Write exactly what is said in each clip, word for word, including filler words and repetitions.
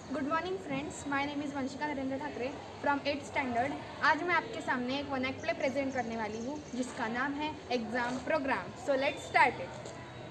Good morning friends, my name is Vanshika Narendra Thakre from eighth standard. आज मैं आपके सामने एक वन एक्ट प्ले प्रेजेंट करने वाली हूँ जिसका नाम है exam program. So let's start it.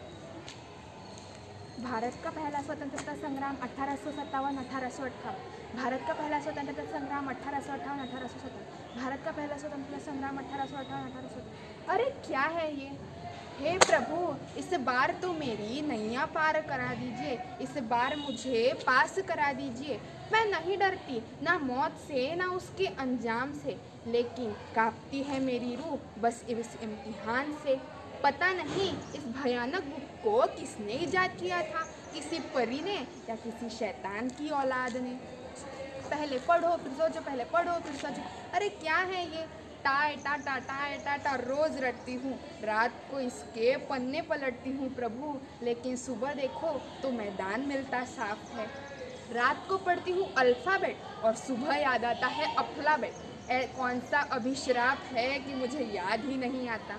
Bharat का पहला स्वतंत्रता संग्राम अठारह सौ सत्तावन अठारह सौ अट्ठावन। भारत का पहला स्वतंत्रता संग्राम अठारह सौ अट्ठावन अठारह सौ सत्तावन। भारत का पहला स्वतंत्रता संग्राम अठारह सौ अट्ठावन अठारह सौ। अरे क्या है ये? हे प्रभु, इस बार तो मेरी नैया पार करा दीजिए, इस बार मुझे पास करा दीजिए। मैं नहीं डरती ना मौत से ना उसके अंजाम से, लेकिन कांपती है मेरी रूह बस इस इम्तिहान से। पता नहीं इस भयानक बुक को किसने ईजाद किया था, किसी परी ने या किसी शैतान की औलाद ने। पहले पढ़ो फिर सोचो, पहले पढ़ो फिर सोचो। अरे क्या है ये? टाटा टाटा टाटा टाटा रोज़ रटती हूँ, रात को इसके पन्ने पलटती हूँ प्रभु, लेकिन सुबह देखो तो मैदान मिलता साफ है। रात को पढ़ती हूँ अल्फ़ाबेट और सुबह याद आता है अल्फ़ाबेट। ए कौन सा अभिश्राप है कि मुझे याद ही नहीं आता।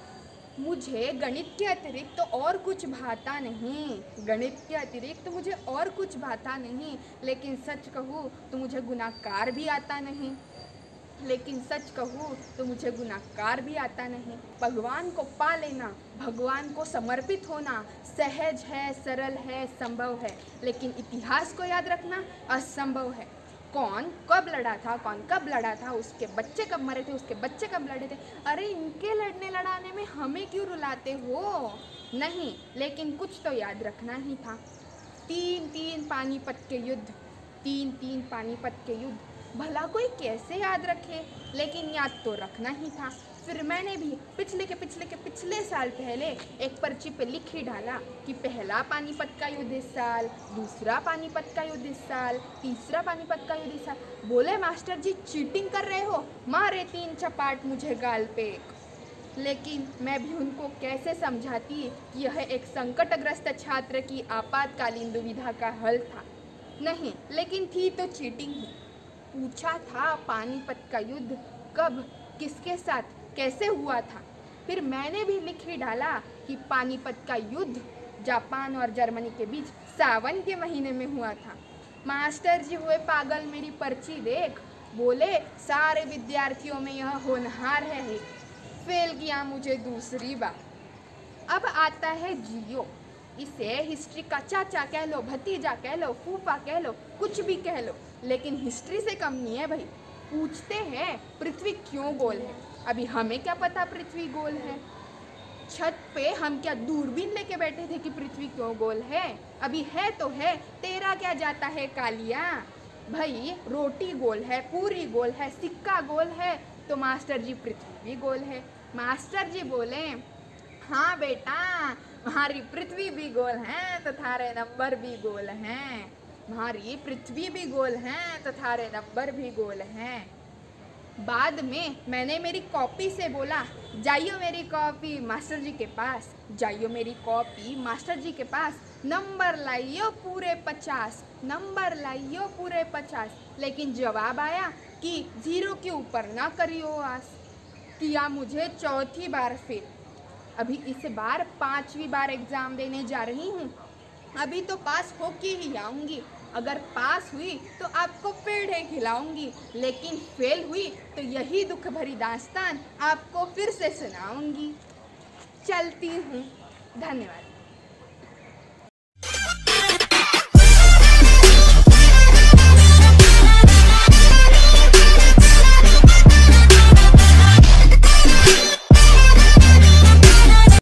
मुझे गणित के अतिरिक्त तो और कुछ भाता नहीं, गणित के अतिरिक्त तो मुझे और कुछ भाता नहीं, लेकिन सच कहूँ तो मुझे गुनाहगार भी आता नहीं लेकिन सच कहूँ तो मुझे गुनाहगार भी आता नहीं। भगवान को पा लेना, भगवान को समर्पित होना सहज है, सरल है, संभव है, लेकिन इतिहास को याद रखना असंभव है। कौन कब लड़ा था, कौन कब लड़ा था, उसके बच्चे कब मरे थे, उसके बच्चे कब लड़े थे। अरे इनके लड़ने लड़ाने में हमें क्यों रुलाते हो? नहीं, लेकिन कुछ तो याद रखना ही था। तीन तीन पानीपत के युद्ध, तीन तीन पानीपत के युद्ध, भला कोई कैसे याद रखे, लेकिन याद तो रखना ही था। फिर मैंने भी पिछले के पिछले के पिछले साल पहले एक पर्ची पे लिख ही डाला कि पहला पानीपत का युद्ध इस साल, दूसरा पानीपत का युद्ध इस साल, तीसरा पानीपत का युद्ध इस साल। बोले मास्टर जी चीटिंग कर रहे हो, मारे तीन चपाट मुझे गाल पे एक। लेकिन मैं भी उनको कैसे समझाती कि यह एक संकटग्रस्त छात्र की आपातकालीन दुविधा का हल था। नहीं, लेकिन थी तो चीटिंग ही। पूछा था पानीपत का युद्ध कब, किसके साथ, कैसे हुआ था। फिर मैंने भी लिख ही डाला कि पानीपत का युद्ध जापान और जर्मनी के बीच सावन के महीने में हुआ था। मास्टर जी हुए पागल मेरी पर्ची देख, बोले सारे विद्यार्थियों में यह होनहार है, फेल किया मुझे दूसरी बार। अब आता है जियो, इसे हिस्ट्री का चाचा कह लो, भतीजा कह लो, फूफा कह लो, कुछ भी कह लो, लेकिन हिस्ट्री से कम नहीं है भाई। पूछते हैं पृथ्वी क्यों गोल है, अभी हमें क्या पता पृथ्वी गोल है। छत पे हम क्या दूरबीन लेके बैठे थे कि पृथ्वी क्यों गोल है? अभी है तो है, तेरा क्या जाता है कालिया। भाई रोटी गोल है, पूरी गोल है, सिक्का गोल है, तो मास्टर जी पृथ्वी भी गोल है। मास्टर जी बोले हाँ बेटा, हमारी पृथ्वी भी गोल है तो थारे नंबर भी गोल हैं, हमारी पृथ्वी भी गोल है तो थारे नंबर भी गोल हैं। बाद में मैंने मेरी कॉपी से बोला जाइयो मेरी कॉपी मास्टर जी के पास, जाइयो मेरी कॉपी मास्टर जी के पास, नंबर लाइयो पूरे पचास, नंबर लाइयो पूरे पचास। लेकिन जवाब आया कि ज़ीरो के ऊपर ना करियो आस। किया मुझे चौथी बार फेल। अभी इस बार पांचवी बार एग्ज़ाम देने जा रही हूँ, अभी तो पास होके ही आऊँगी। अगर पास हुई तो आपको पेड़े खिलाऊंगी, लेकिन फेल हुई तो यही दुख भरी दास्तान आपको फिर से सुनाऊंगी। चलती हूँ, धन्यवाद।